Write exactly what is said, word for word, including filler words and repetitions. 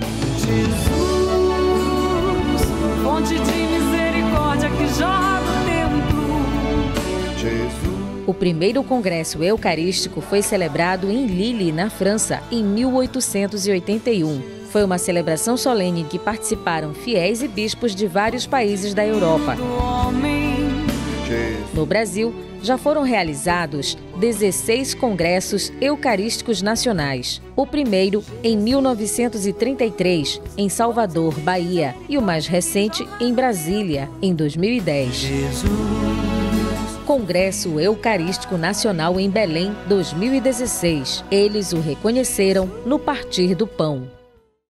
Jesus, fonte de misericórdia que jorra do templo. Jesus. O primeiro congresso eucarístico foi celebrado em Lille, na França, em mil oitocentos e oitenta e um. Foi uma celebração solene em que participaram fiéis e bispos de vários países da Europa. No Brasil, já foram realizados dezesseis congressos eucarísticos nacionais. O primeiro em mil novecentos e trinta e três, em Salvador, Bahia, e o mais recente em Brasília, em dois mil e dez. Congresso Eucarístico Nacional em Belém, dois mil e dezesseis. Eles o reconheceram no partir do pão.